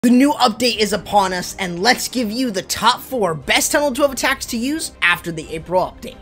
The new update is upon us, and let's give you the top 4 best Tunnel 12 attacks to use after the April update.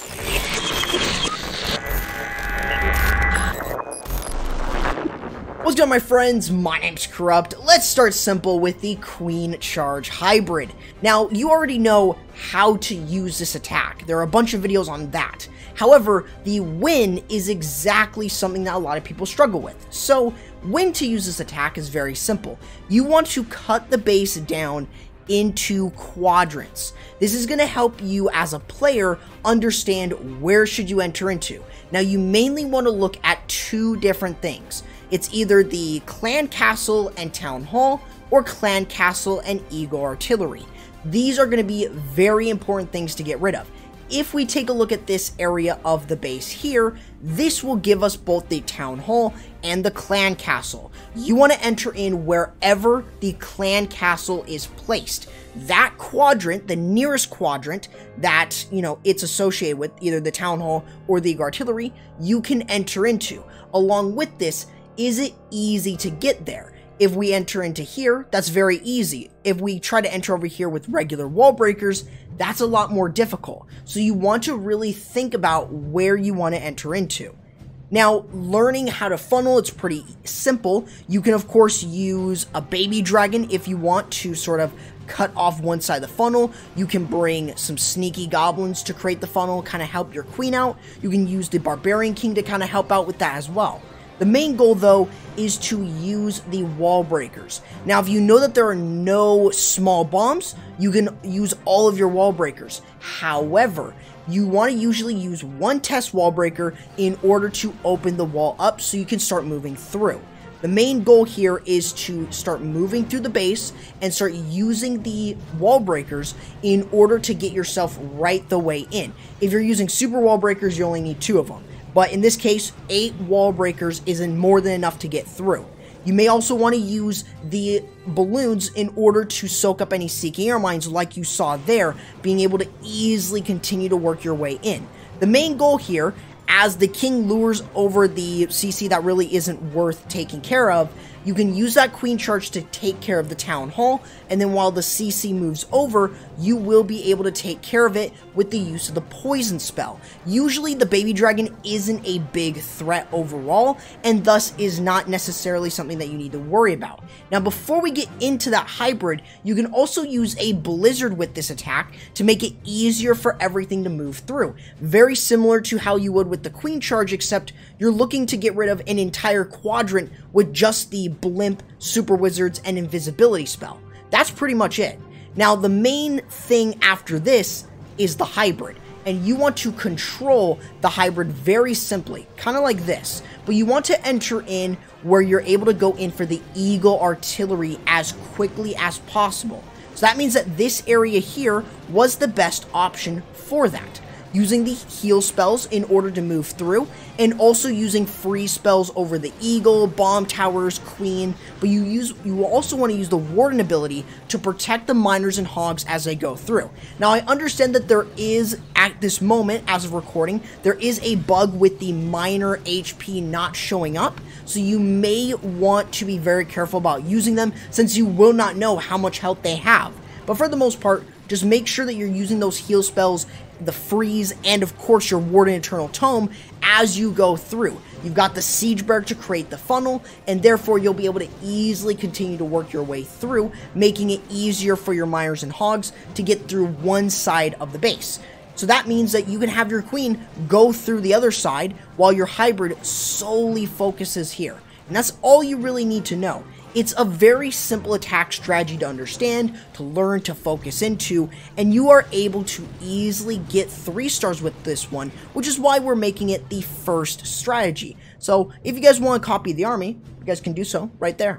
What's going on, my friends? My name's Corrupt. Let's start simple with the Queen Charge Hybrid. Now, you already know how to use this attack. There are a bunch of videos on that. However, the when is exactly something that a lot of people struggle with. So, when to use this attack is very simple. You want to cut the base down into quadrants. This is going to help you as a player understand where should you enter into. Now, you mainly want to look at 2 different things. It's either the Clan Castle and Town Hall, or Clan Castle and Eagle Artillery. These are going to be very important things to get rid of. If we take a look at this area of the base here, this will give us both the Town Hall and the Clan Castle. You want to enter in wherever the Clan Castle is placed. That quadrant, the nearest quadrant that, it's associated with, either the Town Hall or the Eagle Artillery, you can enter into. Along with this, is it easy to get there? If we enter into here, that's very easy. If we try to enter over here with regular wall breakers, that's a lot more difficult. So you want to really think about where you want to enter into. Now, learning how to funnel, it's pretty simple. You can, of course, use a baby dragon if you want to sort of cut off one side of the funnel. You can bring some sneaky goblins to create the funnel, kind of help your queen out. You can use the Barbarian King to kind of help out with that as well. The main goal, though, is to use the wall breakers. Now, if you know that there are no small bombs, you can use all of your wall breakers. However, you want to usually use one test wall breaker in order to open the wall up so you can start moving through. The main goal here is to start moving through the base and start using the wall breakers in order to get yourself right the way in. If you're using super wall breakers, you only need 2 of them. But in this case, 8 wall breakers isn't more than enough to get through. You may also want to use the balloons in order to soak up any seeking air mines like you saw there, being able to easily continue to work your way in. The main goal here, as the king lures over the CC that really isn't worth taking care of, you can use that queen charge to take care of the town hall, and then while the CC moves over, you will be able to take care of it with the use of the poison spell. Usually the baby dragon isn't a big threat overall, and thus is not necessarily something that you need to worry about. Now, before we get into that hybrid, you can also use a blizzard with this attack to make it easier for everything to move through. Very similar to how you would with the queen charge, except you're looking to get rid of an entire quadrant with just the blimp, super wizards, and invisibility spell. That's pretty much it. Now, the main thing after this is the hybrid, and you want to control the hybrid very simply, kind of like this, but you want to enter in where you're able to go in for the Eagle Artillery as quickly as possible. So that means that this area here was the best option for that. Using the heal spells in order to move through, and also using free spells over the eagle, bomb towers, queen, but you will also want to use the warden ability to protect the miners and hogs as they go through. Now, I understand that there is, at this moment, as of recording, there is a bug with the miner HP not showing up, so you may want to be very careful about using them, since you will not know how much health they have. But for the most part, just make sure that you're using those heal spells, the freeze, and of course your Warden Eternal Tome as you go through. You've got the Siege Bear to create the funnel, and therefore you'll be able to easily continue to work your way through, making it easier for your miners and hogs to get through one side of the base. So that means that you can have your queen go through the other side while your hybrid solely focuses here. And that's all you really need to know. It's a very simple attack strategy to understand, to learn, to focus into, and you are able to easily get 3 stars with this one, which is why we're making it the first strategy. So if you guys want to copy the army, you guys can do so right there.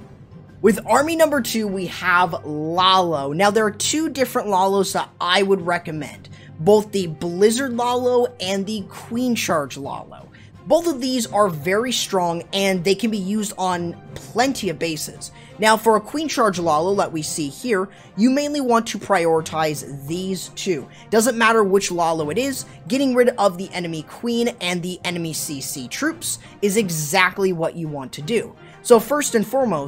With army number 2, we have Lalo. Now, there are 2 different Lalos that I would recommend, both the Blizzard Lalo and the Queen Charge Lalo. Both of these are very strong, and they can be used on plenty of bases. Now, for a Queen Charge Lalo that we see here, you mainly want to prioritize these 2. Doesn't matter which Lalo it is, getting rid of the enemy Queen and the enemy CC troops is exactly what you want to do. So first and foremost,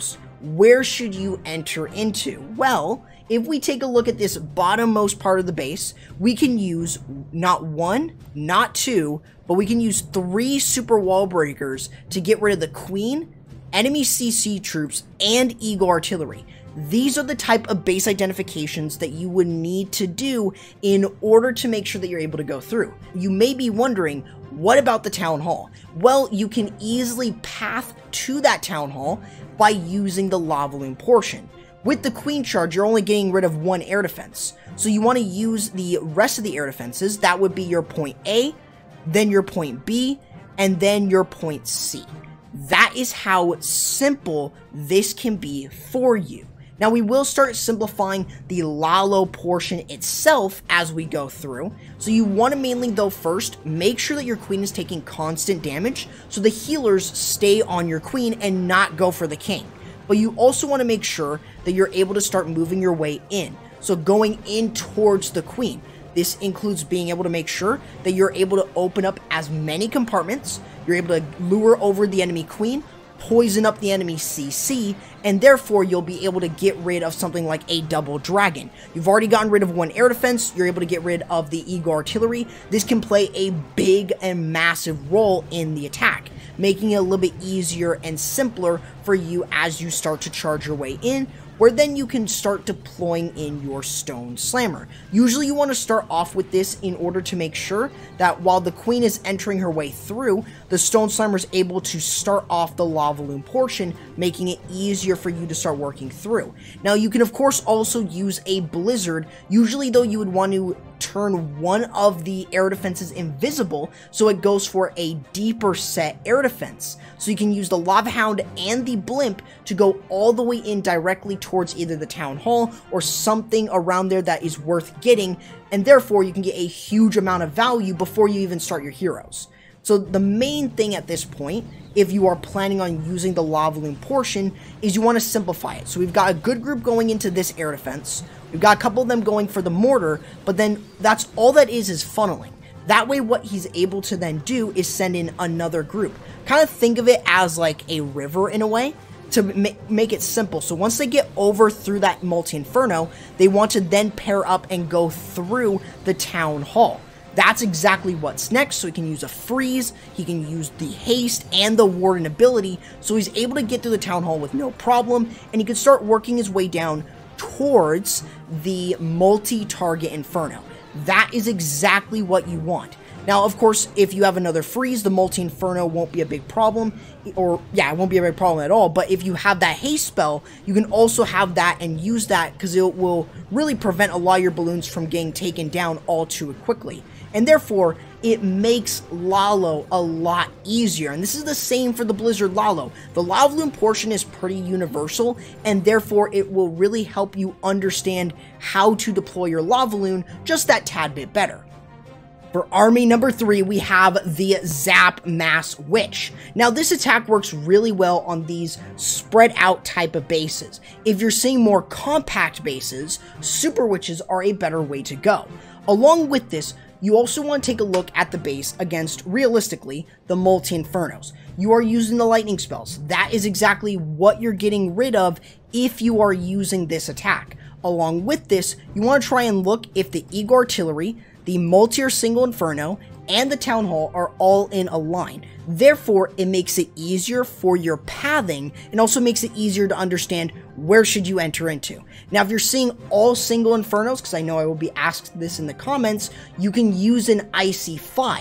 where should you enter into? Well, if we take a look at this bottommost part of the base, we can use not 1, not 2, but we can use 3 super wall breakers to get rid of the Queen, enemy CC troops, and Eagle artillery. These are the type of base identifications that you would need to do in order to make sure that you're able to go through. You may be wondering, what about the town hall? Well, you can easily path to that town hall by using the lava loon portion. With the Queen Charge, you're only getting rid of 1 air defense. So you want to use the rest of the air defenses. That would be your point A, then your point B, and then your point C. That is how simple this can be for you. Now, we will start simplifying the Lalo portion itself as we go through. So you want to mainly, though, first, make sure that your Queen is taking constant damage so the healers stay on your Queen and not go for the King. But you also want to make sure that you're able to start moving your way in. So going in towards the Queen. This includes being able to make sure that you're able to open up as many compartments, you're able to lure over the enemy Queen, poison up the enemy CC, and therefore you'll be able to get rid of something like a double dragon. You've already gotten rid of 1 air defense, you're able to get rid of the Eagle artillery. This can play a big and massive role in the attack, making it a little bit easier and simpler for you as you start to charge your way in, where then you can start deploying in your Stone Slammer. Usually you want to start off with this in order to make sure that while the Queen is entering her way through, the Stone Slammer is able to start off the Lava Loon portion, making it easier for you to start working through. Now, you can of course also use a Blizzard. Usually though, you would want to turn one of the air defenses invisible, so it goes for a deeper set air defense. So you can use the Lava Hound and the Blimp to go all the way in directly towards either the Town Hall or something around there that is worth getting, and therefore you can get a huge amount of value before you even start your heroes. So the main thing at this point, if you are planning on using the Lava Loon portion, is you want to simplify it. So we've got a good group going into this air defense. We've got a couple of them going for the mortar, but then that's all that is funneling. That way what he's able to then do is send in another group. Kind of think of it as like a river in a way, to make it simple. So once they get over through that multi-inferno, they want to then pair up and go through the town hall. That's exactly what's next. So he can use a freeze, he can use the haste and the warden ability, so he's able to get through the town hall with no problem, and he can start working his way down towards the multi-target inferno. That is exactly what you want. Now, of course, if you have another freeze, the multi-inferno won't be a big problem, or yeah, it won't be a big problem at all. But if you have that haste spell, you can also have that and use that, because it will really prevent a lot of your balloons from getting taken down all too quickly. And therefore, it makes Lalo a lot easier. And this is the same for the Blizzard Lalo. The Lava Loon portion is pretty universal, and therefore it will really help you understand how to deploy your Lava Loon just that tad bit better. For army number 3, we have the Zap Mass Witch. Now, this attack works really well on these spread out type of bases. If you're seeing more compact bases, Super Witches are a better way to go. Along with this, you also want to take a look at the base against, realistically, the multi-infernos. You are using the lightning spells. That is exactly what you're getting rid of if you are using this attack. Along with this, you want to try and look if the Eagle artillery, the multi or single inferno, and the town hall are all in a line. Therefore, it makes it easier for your pathing, and also makes it easier to understand where should you enter into. Now, if you're seeing all single infernos, because I know I will be asked this in the comments, you can use an Icy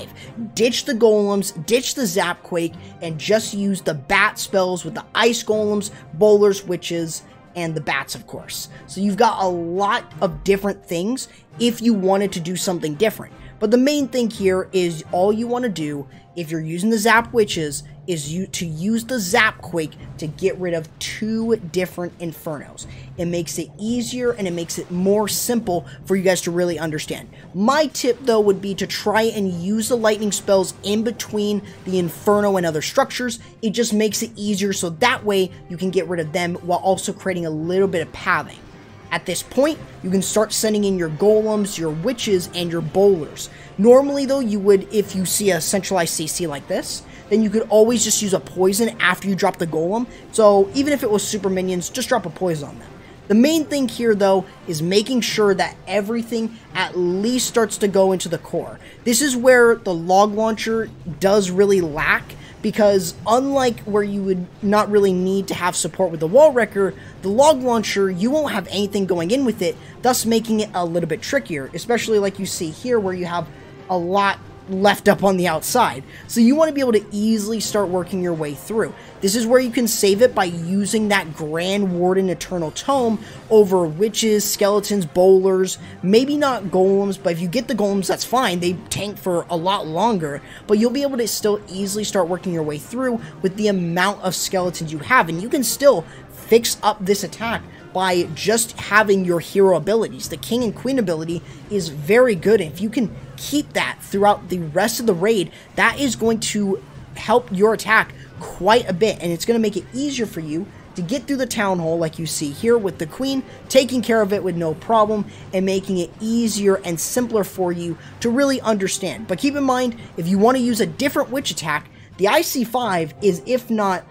5. Ditch the golems, ditch the Zap Quake, and just use the bat spells with the ice golems, bowlers, witches, and the bats, of course. So you've got a lot of different things if you wanted to do something different. But the main thing here is all you want to do, if you're using the Zap Witches, is to use the Zap Quake to get rid of 2 different infernos. It makes it easier and it makes it more simple for you guys to really understand. My tip, though, would be to try and use the lightning spells in between the inferno and other structures. It just makes it easier, so that way you can get rid of them while also creating a little bit of pathing. At this point, you can start sending in your golems, your witches, and your bowlers. Normally, though, you would, if you see a centralized CC like this, then you could always just use a poison after you drop the golem. So even if it was super minions, just drop a poison on them. The main thing here, though, is making sure that everything at least starts to go into the core. This is where the log launcher does really lack, because unlike where you would not really need to have support with the wall wrecker, the log launcher, you won't have anything going in with it, thus making it a little bit trickier, especially like you see here where you have a lot left up on the outside. So you want to be able to easily start working your way through. This is where you can save it by using that Grand Warden Eternal Tome over witches, skeletons, bowlers, maybe not golems, but if you get the golems, that's fine. They tank for a lot longer, but you'll be able to still easily start working your way through with the amount of skeletons you have, and you can still fix up this attack by just having your hero abilities. The King and Queen ability is very good, and if you can keep that throughout the rest of the raid, that is going to help your attack quite a bit, and it's going to make it easier for you to get through the town hall like you see here with the Queen, taking care of it with no problem, and making it easier and simpler for you to really understand. But keep in mind, if you want to use a different witch attack, the IC5 is, if not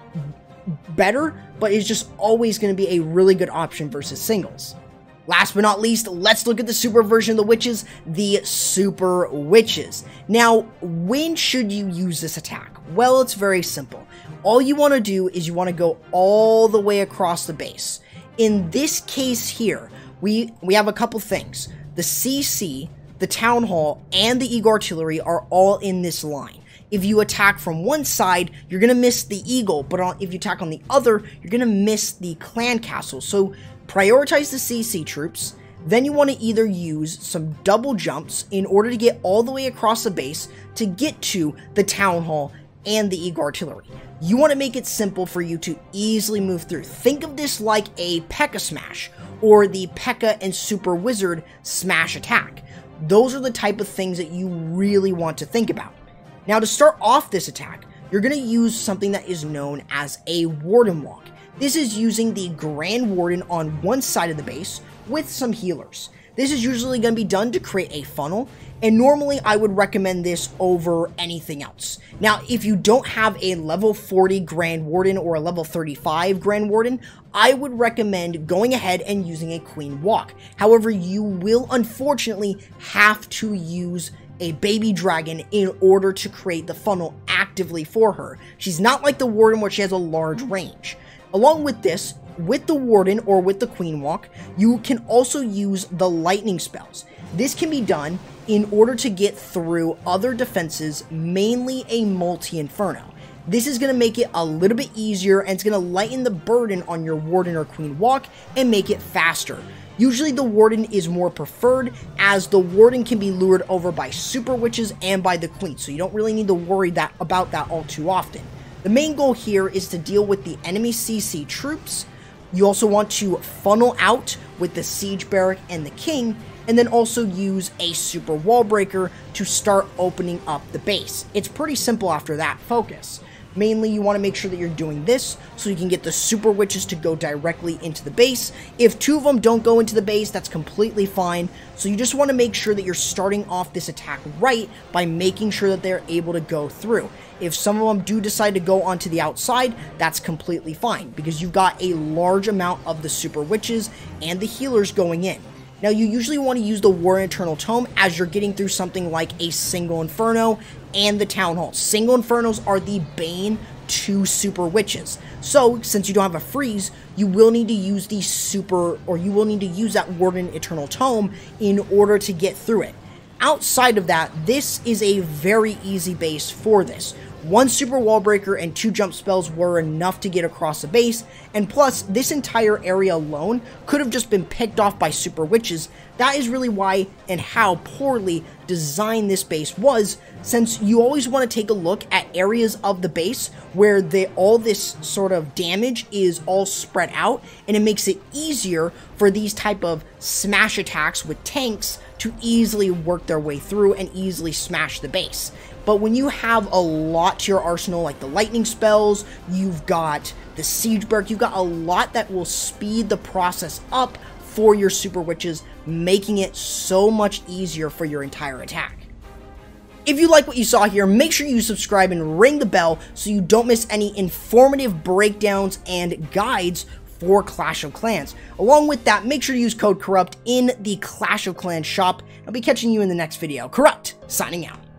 better, but is just always going to be a really good option versus singles. Last but not least, let's look at the super version of the witches, the Super Witches. Now, when should you use this attack? Well, it's very simple. All you want to do is you want to go all the way across the base. In this case here, we have a couple things. The CC, the Town Hall, and the Eagle Artillery are all in this line. If you attack from one side, you're going to miss the Eagle, but if you attack on the other, you're going to miss the Clan Castle. So prioritize the CC troops, then you want to either use some double jumps in order to get all the way across the base to get to the Town Hall and the Eagle Artillery. You want to make it simple for you to easily move through. Think of this like a P.E.K.K.A. smash, or the P.E.K.K.A. and Super Wizard smash attack. Those are the type of things that you really want to think about. Now, to start off this attack, you're going to use something that is known as a Warden Walk. This is using the Grand Warden on one side of the base with some healers. This is usually going to be done to create a funnel, and normally I would recommend this over anything else. Now, if you don't have a level 40 Grand Warden or a level 35 Grand Warden, I would recommend going ahead and using a Queen Walk. However, you will unfortunately have to use a baby dragon in order to create the funnel actively for her. She's not like the Warden where she has a large range. Along with this, with the Warden or with the Queen Walk, you can also use the lightning spells. This can be done in order to get through other defenses, mainly a multi-inferno. This is going to make it a little bit easier, and it's going to lighten the burden on your Warden or Queen Walk and make it faster. Usually the Warden is more preferred, as the Warden can be lured over by Super Witches and by the Queen, so you don't really need to worry about that all too often. The main goal here is to deal with the enemy CC troops. You also want to funnel out with the Siege Barrack and the King, and then also use a Super Wall Breaker to start opening up the base. It's pretty simple after that focus. Mainly, you want to make sure that you're doing this so you can get the Super Witches to go directly into the base. If two of them don't go into the base, that's completely fine. So you just want to make sure that you're starting off this attack right by making sure that they're able to go through. If some of them do decide to go onto the outside, that's completely fine, because you've got a large amount of the Super Witches and the healers going in. Now, you usually want to use the Warden Eternal Tome as you're getting through something like a single Inferno and the Town Hall. Single Infernos are the bane to Super Witches. So, since you don't have a freeze, you will need to use the you will need to use that Warden Eternal Tome in order to get through it. Outside of that, this is a very easy base for this. One Super Wall Breaker and 2 jump spells were enough to get across the base, and plus, this entire area alone could have just been picked off by Super Witches. That is really why and how poorly designed this base was, since you always want to take a look at areas of the base where all this sort of damage is all spread out, and it makes it easier for these type of smash attacks with tanks to easily work their way through and easily smash the base. But when you have a lot to your arsenal, like the lightning spells, you've got the Siege Barrack, you've got a lot that will speed the process up for your Super Witches, making it so much easier for your entire attack. If you like what you saw here, make sure you subscribe and ring the bell so you don't miss any informative breakdowns and guides for Clash of Clans. Along with that, make sure to use code Corrupt in the Clash of Clans shop. I'll be catching you in the next video. Corrupt, signing out.